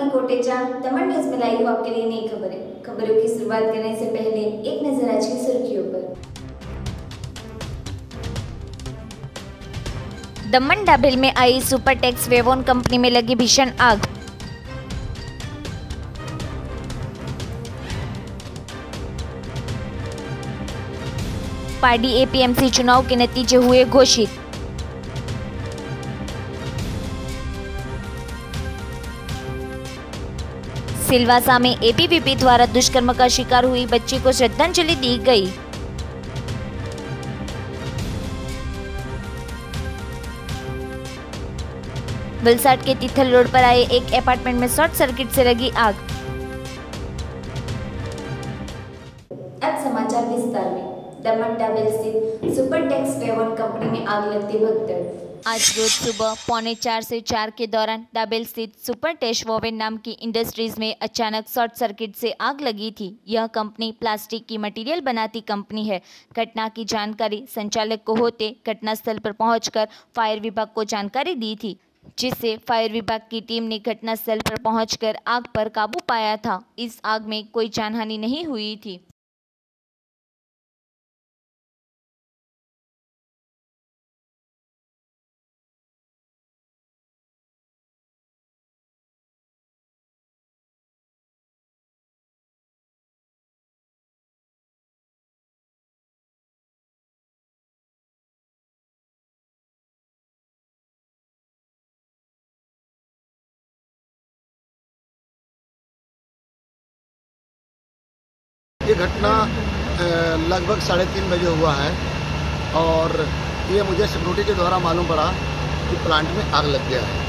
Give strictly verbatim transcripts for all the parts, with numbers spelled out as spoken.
कोटेचा दमन news में live आपके लिए नई खबरें। खबरों की शुरुआत करने से पहले एक नजर आज की सुर्खियों पर। दमन डाबेल में आई सुपरटेक्स वेवॉन कंपनी में लगी भीषण आग। पारडी एपीएमसी चुनाव के नतीजे हुए घोषित। सिलवासा में एबीवीपी द्वारा दुष्कर्म का शिकार हुई बच्ची को श्रद्धांजलि दी गई। वलसाड के तिथल रोड पर आए एक अपार्टमेंट में शॉर्ट सर्किट से लगी आग। अब समाचार विस्तार में। दमन डाबेल स्थित सुपरटेक्स वेवॉन कंपनी में आग लगते भगदड़। आज रोज सुबह पौने चार से चार के दौरान डाबेल स्थित सुपरटेक्स वेवॉन नाम की इंडस्ट्रीज में अचानक शॉर्ट सर्किट से आग लगी थी। यह कंपनी प्लास्टिक की मटेरियल बनाती कंपनी है। घटना की जानकारी संचालक को होते घटनास्थल पर पहुंचकर फायर विभाग को जानकारी दी थी, जिससे फायर विभाग की टीम ने घटनास्थल पर पहुंचकर आग पर काबू पाया था। इस आग में कोई जानहानि नहीं हुई थी। ये घटना लगभग साढ़े तीन बजे हुआ है और ये मुझे सिक्योरिटी के द्वारा मालूम पड़ा कि प्लांट में आग लग गया है।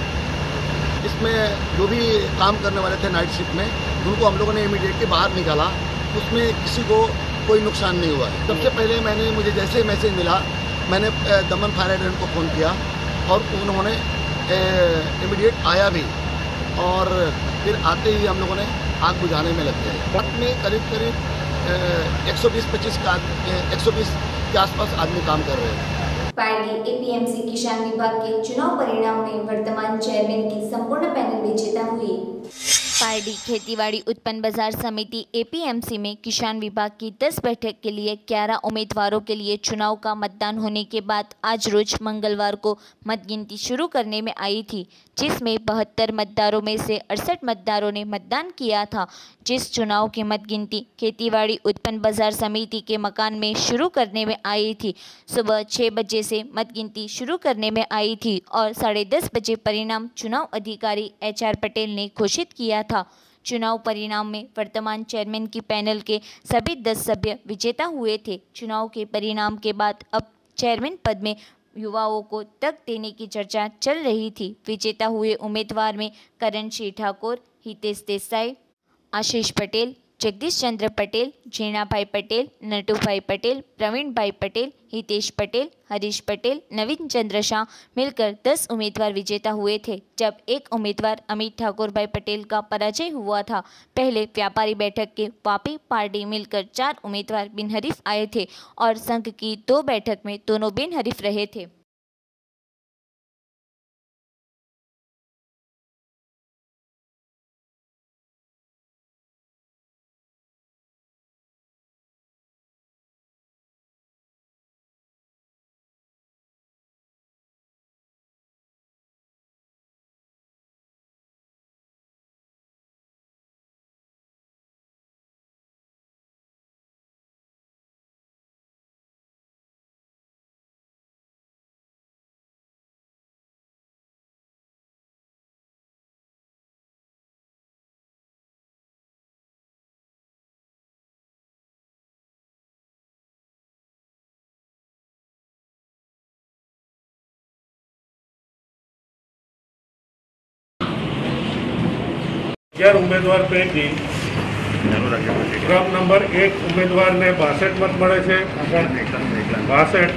इसमें जो भी काम करने वाले थे नाइट शिफ्ट में, उनको हम लोगों ने इमीडिएटली बाहर निकाला। उसमें किसी को कोई नुकसान नहीं हुआ है। सबसे पहले मैंने मुझे जैसे मैसेज मिला, मैंने दमन फायर हाइड्रेंट को फ़ोन किया और उन्होंने इमीडिएट आया भी और फिर आते ही हम लोगों ने आग बुझाने में लग गए। रात में करीब करीब एक सौ बीस पच्चीस का एक सौ बीस के आसपास आदमी काम कर रहे हैं। पारडी एपीएमसी किसान विभाग के चुनाव परिणाम में वर्तमान चेयरमैन की संपूर्ण पैनल विजेता हुई। पारडी खेतीबाड़ी उत्पन्न बाजार समिति एपीएमसी में किसान विभाग की दस बैठक के लिए ग्यारह उम्मीदवारों के लिए चुनाव का मतदान होने के बाद आज रोज मंगलवार को मतगिनती शुरू करने में आई थी, जिसमें बहत्तर मतदारों में से अड़सठ मतदारों ने मतदान किया था। जिस चुनाव की मतगिनती खेतीबाड़ी उत्पन्न बाजार समिति के मकान में शुरू करने में आई थी, सुबह छः बजे से मतगिनती शुरू करने में आई थी और साढ़े दस बजे परिणाम चुनाव अधिकारी एच आर पटेल ने घोषित किया था। चुनाव परिणाम में वर्तमान चेयरमैन की पैनल के सभी दस सभ्य विजेता हुए थे। चुनाव के परिणाम के बाद अब चेयरमैन पद में युवाओं को तक देने की चर्चा चल रही थी। विजेता हुए उम्मीदवार में करण सिंह ठाकुर, हितेश देसाई, आशीष पटेल, जगदीश चंद्र पटेल, जीणा भाई पटेल, नटू भाई पटेल, प्रवीण भाई पटेल, हितेश पटेल, हरीश पटेल, नवीन चंद्र शाह मिलकर दस उम्मीदवार विजेता हुए थे, जब एक उम्मीदवार अमित ठाकुर भाई पटेल का पराजय हुआ था। पहले व्यापारी बैठक के वापी पार्टी मिलकर चार उम्मीदवार बिनहरीफ आए थे और संघ की दो बैठक में दोनों बिनहरीफ रहे थे। चार उम्मीदवार पैकी क्रम नंबर एक उम्मीदवार ने बासठ मत મળે છે બાસઠ।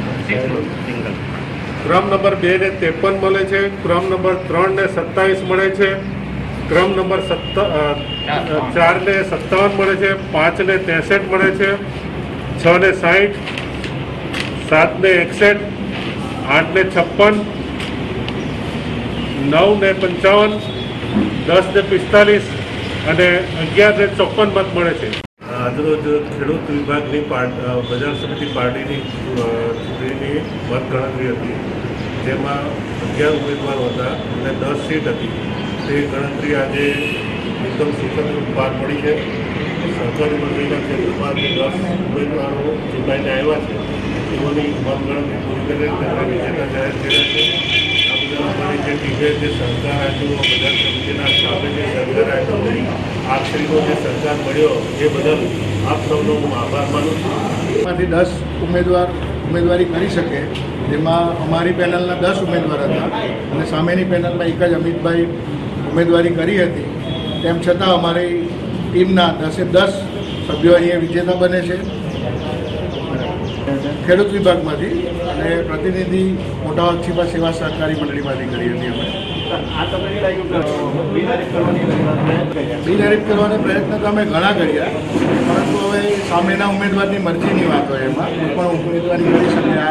क्रम नंबर બે ने ત્રેપન મળે છે। क्रम नंबर ત્રણ ने સત્તાવીસ મળે છે। क्रम नंबर चार ने સત્તાવન મળે છે। पाँच ने ત્રેસઠ મળે છે। छ ने साठ, सात ने એકસઠ, आठ ने छप्पन, नौ ने पंचावन, दस ने पिस्तालीस અને અગિયાર ને ચોપન મત મળે છે। આજરોજ ખેડૂત વિભાગની બજાર સમિતિ પાર્ટીની ચૂંટણીની મતગણતરી હતી, જેમાં અગિયાર ઉમેદવારો હતા અને દસ સીટ હતી। તે ગણતરી આજે એકદમ સુખદ પાર પડી છે। સહકારી મંત્રીના ક્ષેત્રમાંથી દસ ઉમેદવારો ચૂંટાઈને આવ્યા છે, તેઓની મતગણતરી પૂરી કરીને તેમને વિજેતા જાહેર કર્યા છે। આ બધા અમારી જે ટીમે જે સહકાર આપ્યો, બજાર સમિતિના સ્ટાફે જે સહકાર આપ્યો, આખરીનો જે સહકાર મળ્યો એ બદલ આપ સૌનો હું આભાર માનું છું। એમાંથી દસ ઉમેદવાર ઉમેદવારી કરી શકે, જેમાં અમારી પેનલના દસ ઉમેદવાર હતા અને સામેની પેનલમાં એક જ અમિતભાઈ ઉમેદવારી કરી હતી। તેમ છતાં અમારી ટીમના દસે દસ સભ્યો અહીંયા વિજેતા બને છે ખેડૂત વિભાગમાંથી, અને પ્રતિનિધિ મોટા છીપા સેવા સહકારી મંડળીમાંથી કરી હતી અમે। બિનહરીફ કરવાનો પ્રયત્ન તો અમે ઘણા કર્યા, પરંતુ હવે સામેના ઉમેદવારની મરજીની વાત હોય, એમાં કોઈ પણ ઉમેદવારી કરી શકે। આ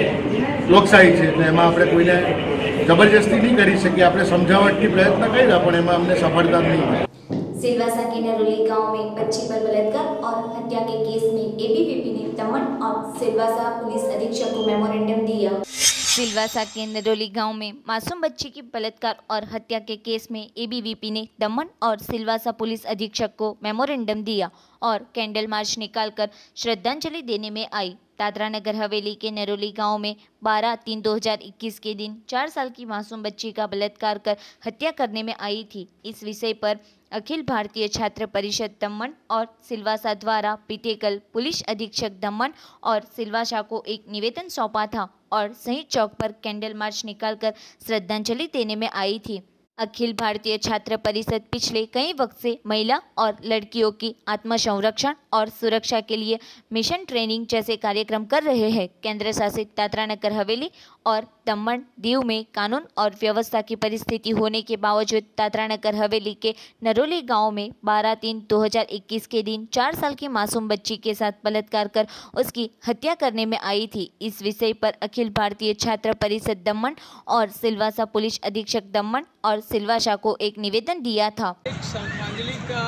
લોકશાહી છે, એટલે એમાં આપણે કોઈને જબરજસ્તી नहीं કરી શકીએ। આપણે સમજાવટથી પ્રયત્ન કર્યા, પણ એમાં અમને સફળતા नहीं मिली। सिलवासा के नरोली गांव में बच्ची पर बलात्कार और हत्या के केस में एबीवीपी ने दमन और सिलवासा पुलिस अधीक्षक को मेमोरेंडम दिया। सिलवासा के नरोली गांव में मासूम बच्ची की बलात्कार और हत्या के केस में एबीवीपी ने दमन और सिलवासा पुलिस अधीक्षक को मेमोरेंडम दिया और कैंडल मार्च निकालकर श्रद्धांजलि देने में आई। दादरा नगर हवेली के नरोली गांव में बारह तीन दो हज़ार इक्कीस के दिन चार साल की मासूम बच्ची का बलात्कार कर हत्या करने में आई थी। इस विषय पर अखिल भारतीय छात्र परिषद दमन और सिलवासा द्वारा बीते कल पुलिस अधीक्षक दमन और सिलवासा को एक निवेदन सौंपा था और शहीद चौक पर कैंडल मार्च निकालकर श्रद्धांजलि देने में आई थी। अखिल भारतीय छात्र परिषद पिछले कई वक्त से महिला और लड़कियों की आत्म संरक्षण और सुरक्षा के लिए मिशन ट्रेनिंग जैसे कार्यक्रम कर रहे हैं। केंद्र शासित दादरा नगर हवेली और दमन दीव में कानून और व्यवस्था की परिस्थिति होने के बावजूद दादरा नगर हवेली के नरोली गांव में बारह तीन दो हज़ार इक्कीस के दिन चार साल की मासूम बच्ची के साथ बलात्कार कर उसकी हत्या करने में आई थी। इस विषय पर अखिल भारतीय छात्र परिषद दमन और सिलवासा पुलिस अधीक्षक दमन और सिलवासा को एक निवेदन दिया था। एक श्रद्धांजलि का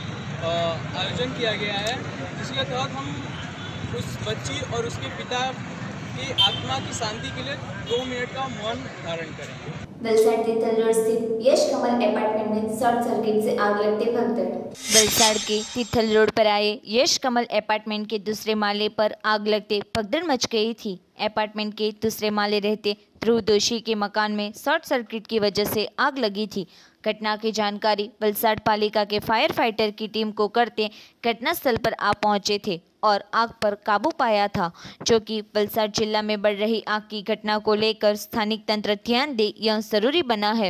आयोजन किया गया है, जिसके तहत हम उस बच्ची और उसके पिता की आत्मा की शांति के लिए दो मिनट का मौन धारण करेंगे। वलसाड तिथल रोड स्थित यश कमल अपार्टमेंट में शॉर्ट सर्किट से आग लगते भगदड़। वलसाड के तिथल रोड पर आए यश कमल अपार्टमेंट के दूसरे माले पर आग लगते भगदड़ मच गई थी। अपार्टमेंट के दूसरे माले रहते ध्रुव दोषी के मकान में शॉर्ट सर्किट की वजह से आग लगी थी। घटना की जानकारी वलसाड पालिका के फायर फाइटर की टीम को करते घटनास्थल पर आ पहुंचे थे और आग पर काबू पाया था, जो कि वलसाड जिला में बढ़ रही आग की घटना को लेकर स्थानिक तंत्र ध्यान दे, यह जरूरी बना है।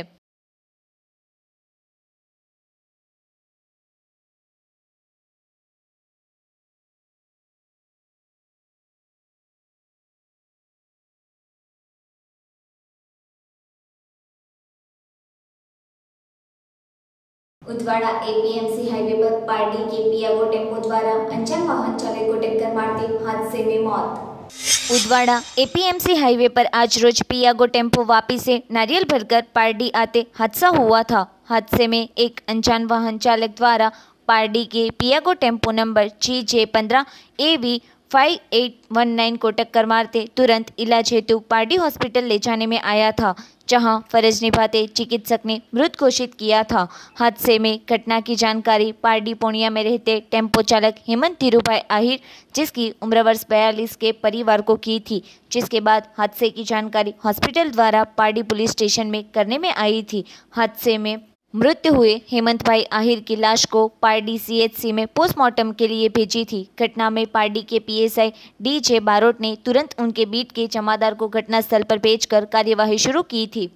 उदवाड़ा एपीएमसी हाईवे पर पार्टी के पियागो टेम्पो द्वारा अनजान वाहन चालक को टक्कर मारते हादसे में मौत। उदवाड़ा एपीएमसी हाईवे पर आज रोज पियागो टेम्पो वापी से नारियल भरकर पारडी आते हादसा हुआ था। हादसे में एक अनजान वाहन चालक द्वारा पारडी के Piaggio tempo number G J पंद्रह A V five eight one nine को टक्कर मारते तुरंत इलाज हेतु पारडी हॉस्पिटल ले जाने में आया था, जहां फर्ज निभाते चिकित्सक ने मृत घोषित किया था। हादसे में घटना की जानकारी पारडी पूर्णिया में रहते टेम्पो चालक हेमंत धीरूभाई आहिर, जिसकी उम्र वर्ष बयालीस के परिवार को की थी, जिसके बाद हादसे की जानकारी हॉस्पिटल द्वारा पारडी पुलिस स्टेशन में करने में आई थी। हादसे में मृत्यु हुए हेमंत भाई आहिर की लाश को पारडी सीएचसी में पोस्टमार्टम के लिए भेजी थी। घटना में पारडी के पीएसआई डी जे बारोट ने तुरंत उनके बीट के जमादार को घटनास्थल पर भेजकर कार्यवाही शुरू की थी।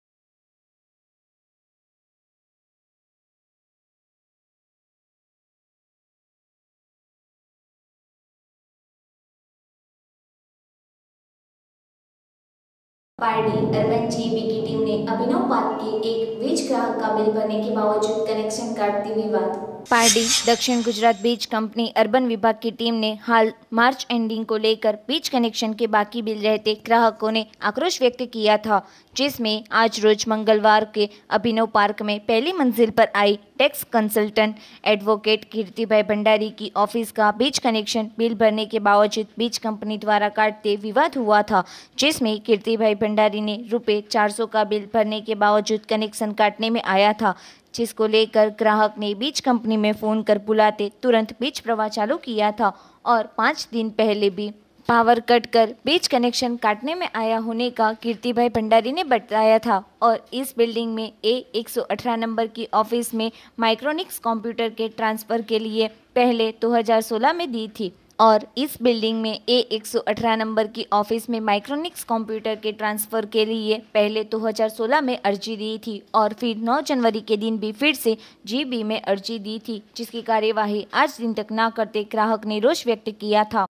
पारडी अर्बन जीबी की टीम ने अभिनव पाल के एक वीज ग्राहक का बिल भरने के बावजूद कनेक्शन काट दी। विवाद। पारडी दक्षिण गुजरात बीज कंपनी अर्बन विभाग की टीम ने हाल मार्च एंडिंग को लेकर बीज कनेक्शन के बाकी बिल रहते ग्राहकों ने आक्रोश व्यक्त किया था, जिसमें आज रोज मंगलवार के अभिनव पार्क में पहली मंजिल पर I tax consultant advocate Kirtibhai Bhandari की ऑफिस का बीज कनेक्शन बिल भरने के बावजूद बीज कंपनी द्वारा काटते विवाद हुआ था, जिसमें कीर्तिभाई भंडारी ने रुपये चार सौ का बिल भरने के बावजूद कनेक्शन काटने में आया था, जिसको लेकर ग्राहक ने बीज कंपनी में फ़ोन कर बुलाते तुरंत बीज प्रवाह चालू किया था और पाँच दिन पहले भी पावर कट कर बीज कनेक्शन काटने में आया होने का कीर्तिभाई भंडारी ने बताया था। और इस बिल्डिंग में ए एक सौ अठारह नंबर की ऑफिस में माइक्रोनिक्स कंप्यूटर के ट्रांसफ़र के लिए पहले दो हज़ार सोलह में दी थी और इस बिल्डिंग में ए एक सौ अठारह नंबर की ऑफिस में माइक्रोनिक्स कंप्यूटर के ट्रांसफ़र के लिए पहले दो हज़ार सोलह में अर्जी दी थी और फिर नौ जनवरी के दिन भी फिर से जीबी में अर्जी दी थी, जिसकी कार्यवाही आज दिन तक न करते ग्राहक ने रोष व्यक्त किया था।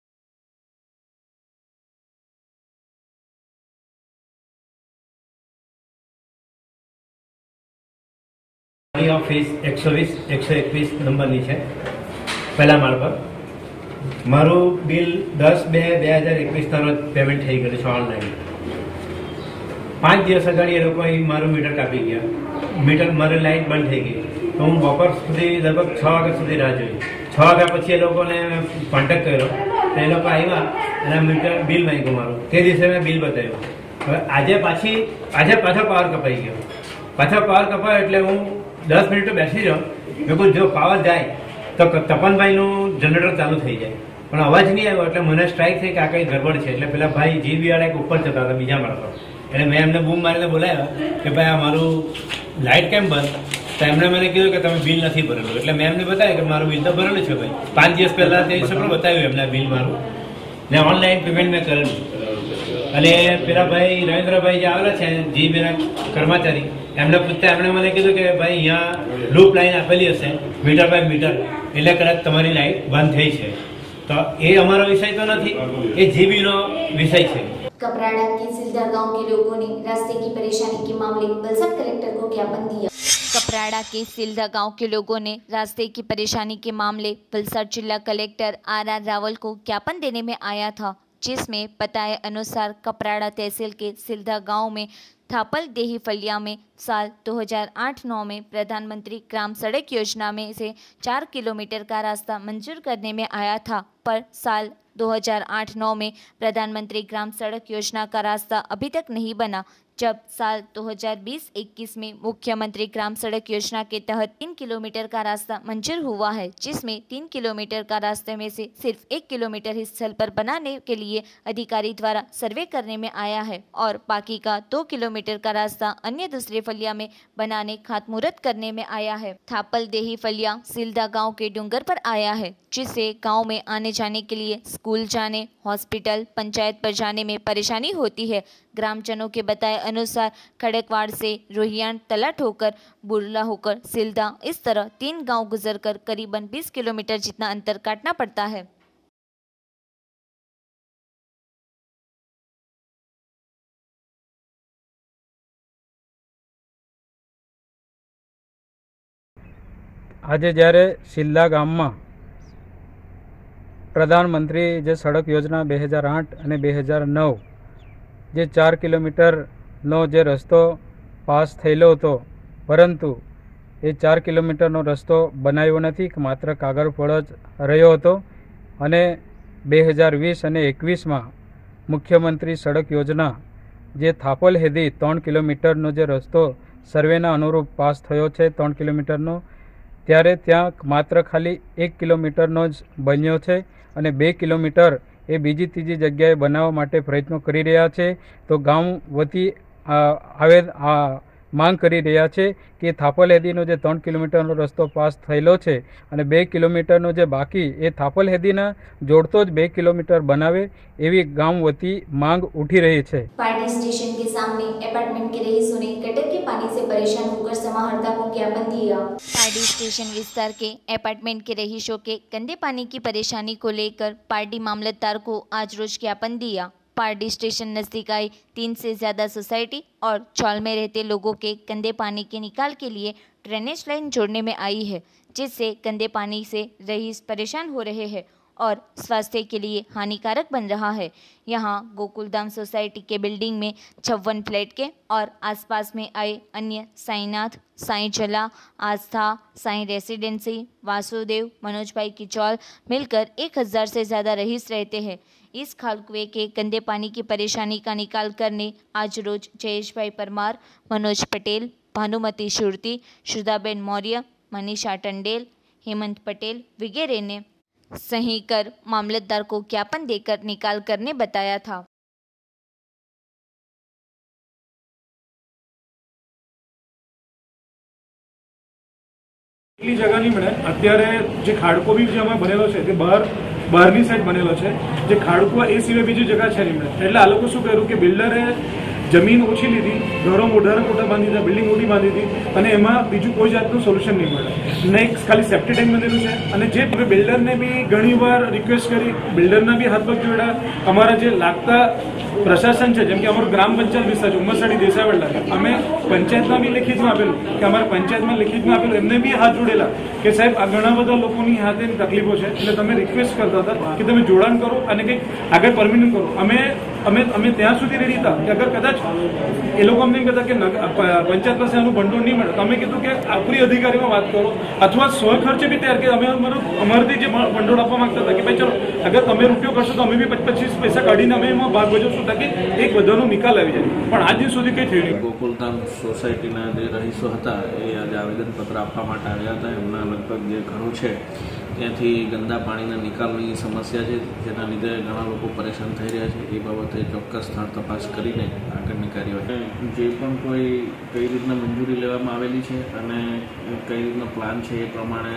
ऑफिस एक सौ वीस एक सौ एकवीस नंबरनी છે પહેલા માળ પર મારું બિલ દસ બે બે હજાર એકવીસના રોજ પેમેન્ટ થઈ ગયું છે ઓનલાઈન। પાંચ દિવસ અગાડી એ લોકોએ મારું મીટર કાપી ગયા, મીટર મારી લાઇટ બંધ થઈ ગઈ, તો હું બપોર સુધી લગભગ છ વાગ્યા સુધી રાહ જોઈ। છ વાગ્યા પછી એ લોકોને કોન્ટેક્ટ કર્યો તો એ લોકો આવ્યા અને મીટર બિલ માંગ્યું મારું, તે દિવસે મેં બિલ બતાવ્યું। હવે આજે પાછી આજે પાછો પાવર કપાઈ ગયો, પાછો પાવર કપાયો એટલે હું दस मिनिट बेसी रहो, बिल्कुल जो पावर जाए तो तपनभाईनु जनरेटर चालू थी जाए पण अवाज नहीं आव्यो એટલે મને સ્ટ્રાઇક થઈ કે આ કઈ ગડબડ છે। એટલે પેલા ભાઈ જીબી વાળા એક ઉપર જતા હતા બીજા માળ પર, એટલે મેં એમને બૂમ મારીને બોલાવ્યા કે ભાઈ આ મારું લાઇટ કેમ બંધ, તો એમણે મને કીધું કે તમે બિલ નથી ભરેલું। એટલે મેં એમને બતાવ્યું કે મારું બિલ તો ભરેલું છે ભાઈ, પાંચ દિવસ પહેલા તે દિવસે પણ બતાવ્યું એમને બિલ મારું ને ઓનલાઈન પેમેન્ટ મેં કરેલું। અને પેલા ભાઈ રવિન્દ્રભાઈ જે આવેલા છે જીબીના કર્મચારી, એમને પૂછતા એમણે મને કીધું કે ભાઈ અહીંયા લૂપ લાઈન આપેલી હશે મીટર બાય મીટર, એટલે કદાચ તમારી લાઈટ બંધ થઈ છે। તો એ અમારો વિષય તો નથી, એ જીબીનો વિષય છે। कपराड़ा के सिलदा गांव के लोगों ने रास्ते की परेशानी के मामले वलसाड कलेक्टर को ज्ञापन दिया। कपराड़ा के सिलदा गांव के लोगों ने रास्ते की परेशानी के मामले वलसाड जिला कलेक्टर आर आर रावल को ज्ञापन देने में आया था, जिसमें बताए अनुसार कपराड़ा तहसील के सिलदा गांव में थापल देही फलिया में साल दो हज़ार आठ नौ में प्रधानमंत्री ग्राम सड़क योजना में से चार किलोमीटर का रास्ता मंजूर करने में आया था, पर साल दो हज़ार आठ नौ में प्रधानमंत्री ग्राम सड़क योजना का रास्ता अभी तक नहीं बना। जब साल दो हज़ार बीस इक्कीस में मुख्यमंत्री ग्राम सड़क योजना के तहत तीन किलोमीटर का रास्ता मंजूर हुआ है, जिसमें तीन किलोमीटर का रास्ते में से सिर्फ एक किलोमीटर ही स्थल पर बनाने के लिए अधिकारी द्वारा सर्वे करने में आया है और बाकी का दो किलोमीटर का रास्ता अन्य दूसरे फलिया में बनाने खातमुहूर्त करने में आया है। थापल देही फलिया सिलदा गांव के डूंगर पर आया है, जिससे गांव में आने जाने के लिए स्कूल जाने, हॉस्पिटल, पंचायत पर जाने में परेशानी होती है। ग्रामजनों के बताए अनुसार खड़कवाड़ से रोहियान तलाट होकर बुरला होकर सिलदा, इस तरह तीन गांव गुजरकर करीबन बीस किलोमीटर जितना अंतर काटना पड़ता है। આજે જ્યારે સિલ્લા ગામમાં પ્રધાનમંત્રી જે સડક યોજના બે હજાર આઠ અને બે હજાર નવ જે ચાર કિલોમીટરનો જે રસ્તો પાસ થયેલો હતો, પરંતુ એ ચાર કિલોમીટરનો રસ્તો બનાવ્યો નથી, માત્ર કાગળ પર જ રહ્યો હતો અને બે હજાર વીસ અને એકવીસમાં મુખ્યમંત્રી સડક યોજના જે થાપલ હેદી ત્રણ કિલોમીટરનો જે રસ્તો સર્વેના અનુરૂપ પાસ થયો છે ત્રણ કિલોમીટરનો, ત્યારે ત્યાં માત્ર ખાલી એક કિલોમીટરનો જ બન્યો છે અને બે કિલોમીટર એ બીજી ત્રીજી જગ્યાએ બનાવવા માટે પ્રયત્નો કરી રહ્યા છે। તો ગામ વતી આવે આ માંગ કરી રહ્યા છે કે થાપલ હેદીનો જે ત્રણ કિલોમીટરનો રસ્તો પાસ થયેલો છે અને બે કિલોમીટરનો જે બાકી એ થાપલ હેદીના જોડતો જ બે કિલોમીટર બનાવે, એવી ગામ વતી માંગ ઉઠી રહી છે। पार्टी स्टेशन के सामने अपार्टमेंट के रहीशों ने गटर के पानी से परेशान होकर समाहर्ता को ज्ञापन दिया। पारडी स्टेशन विस्तार के अपार्टमेंट के रहीशों के गंदे पानी की परेशानी को लेकर पारडी मामलतदार को आज रोज ज्ञापन दिया। पारडी स्टेशन नजदीक आई तीन से ज़्यादा सोसाइटी और चौल में रहते लोगों के गंदे पानी के निकाल के लिए ड्रेनेज लाइन जोड़ने में आई है, जिससे गंदे पानी से रईस परेशान हो रहे हैं और स्वास्थ्य के लिए हानिकारक बन रहा है। यहाँ गोकुलधाम सोसाइटी के बिल्डिंग में छप्पन फ्लैट के और आसपास में आए अन्य साईनाथ, साईं जला, आस्था, साईं रेसिडेंसी, वासुदेव, मनोज भाई की चौल मिलकर एक हज़ार से ज़्यादा रईस रहते हैं। इस खाल कुएं के गंदे पानी की परेशानी का निकाल करने आज रोज जयेश भाई परमार, मनोज पटेल, भानुमती शुरती, शुदाबेन मौर्य, मनीषा टंडेल, हेमंत पटेल वगैरह ने सही कर मामलतदार को ज्ञापन देकर निकाल करने बताया था। એટલી જગા નહીં મળે અત્યારે જે ખાડકો બી જે અમે બનેલો છે તે બહાર બહારની સાઈડ બનેલો છે, જે ખાડકો એ સિવાય બીજી જગા છે નહીં મળે, એટલે આ લોકો શું કર્યું કે બિલ્ડરે જમીન ઓછી લીધી, ઘરો મોટા મોટા બાંધી દીધા, બિલ્ડિંગ મોટી બાંધી દીધી અને એમાં બીજું કોઈ જાતનું સોલ્યુશન નહીં મળે। નેક્સ્ટ ખાલી સેફ્ટી ટેન્ક બનેલું છે અને જે બિલ્ડરને બી ઘણીવાર રિક્વેસ્ટ કરી, બિલ્ડરના બી હાથ પગ જોડ્યા, અમારા જે લાગતા પ્રશાસન છે જેમ કે અમારું ગ્રામ પંચાયત વિસ્તાર છે ઉમરસાડી દેસાઈવાડા, અમે પંચાયતમાં બી લેખિતમાં આપેલું કે અમારા પંચાયતમાં લેખિતમાં આપેલું, એમને બી હાથ જોડેલા કે સાહેબ આ ઘણા બધા લોકોની હાથે તકલીફો છે, એટલે તમે રિક્વેસ્ટ કરતા હતા કે તમે જોડાણ કરો અને કંઈક આગળ પરમિનન્ટ કરો। અમે અમે અમે ત્યાં સુધી રેડી હતા કે અગર કદાચ એ લોકો અમને એમ કહેતા કે પંચાયત પાસે આનું ભંડોળ નહીં મળે તો અમે કીધું કે ઉપરી અધિકારીમાં વાત કરો અથવા સ્વ ખર્ચે બી તૈયાર કે અમે અમારું અમારાથી જે ભંડોળ આપવા માંગતા હતા કે ભાઈ ચલો અગર તમે રૂપિયો કરશો તો અમે બી પચીસ પૈસા કાઢીને અમે એમાં ભાગ ભજવશું તાકી એક બધાનો નિકાલ આવી જાય, પણ આજ દિન સુધી કંઈ થયું નહીં। ગોકુલધામ સોસાયટીના જે રહીશો હતા એ આજે આવેદનપત્ર આપવા માટે આવ્યા હતા। એમના લગભગ જે ઘરો છે ત્યાંથી ગંદા પાણીના નિકાલની સમસ્યા છે, જેના લીધે ઘણા લોકો પરેશાન થઈ રહ્યા છે। એ બાબતે ચોક્કસ સ્થળ તપાસ કરીને આગળની કાર્યવાહી જે પણ કોઈ કઈ રીતના મંજૂરી લેવામાં આવેલી છે અને કઈ રીતનો પ્લાન છે એ પ્રમાણે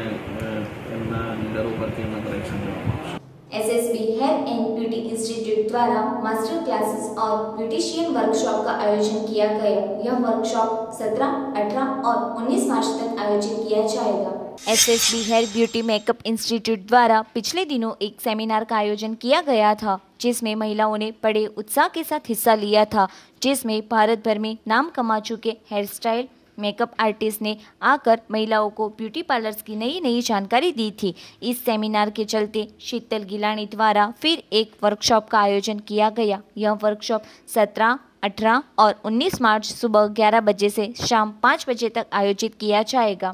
એમના લીડરો પરથી એમના પર એક્શન લેવામાં આવશે। SSB hair and beauty institute द्वारा मास्टर क्लासेस और ब्यूटिशियन वर्कशॉप का आयोजन किया गया। यह वर्कशॉप सत्रह, अठारह और उन्नीस मार्च तक आयोजित किया जाएगा। SSB hair beauty makeup institute द्वारा पिछले दिनों एक सेमिनार का आयोजन किया गया था, जिसमें महिलाओं ने बड़े उत्साह के साथ हिस्सा लिया था, जिसमें भारत भर में नाम कमा चुके हेयर स्टाइल मेकअप आर्टिस्ट ने आकर महिलाओं को ब्यूटी पार्लर्स की नई नई जानकारी दी थी। इस सेमिनार के चलते शीतल गिलानी द्वारा फिर एक वर्कशॉप का आयोजन किया गया। यह वर्कशॉप सत्रह, अठारह और उन्नीस मार्च सुबह ग्यारह बजे से शाम पाँच बजे तक आयोजित किया जाएगा।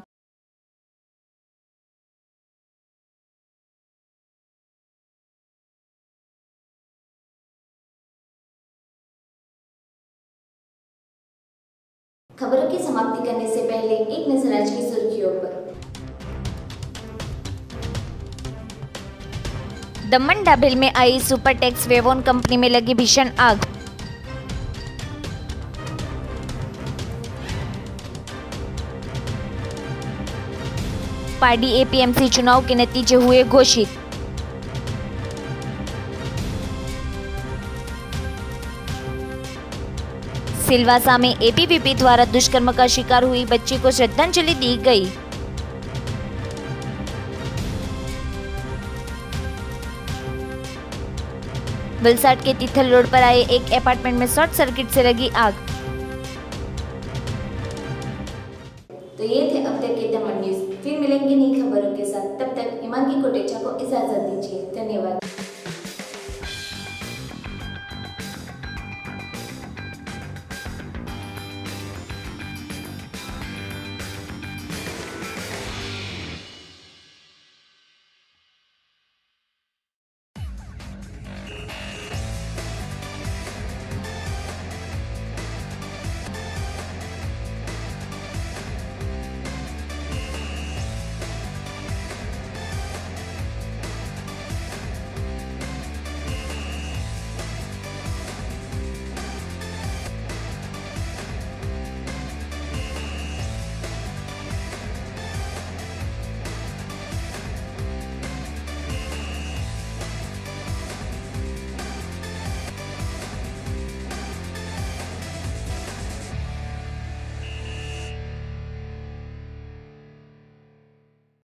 खबरों की समाप्ति करने से पहले एक नजर आज की सुर्खियों पर। दमन डाबेल में आई सुपरटेक्स वेवॉन कंपनी में लगी भीषण आग। पारडी एपीएमसी चुनाव के नतीजे हुए घोषित। सिलवासा में एबीवीपी द्वारा दुष्कर्म का शिकार हुई बच्ची को श्रद्धांजलि दी गई। वलसाड के तिथल रोड पर आए एक अपार्टमेंट में शॉर्ट सर्किट से लगी आग। तो ये थे अब तक के दमन न्यूज। फिर मिलेंगे नई खबरों के साथ, तब तक हिमांगी कोटेचा को इजाजत दीजिए। धन्यवाद।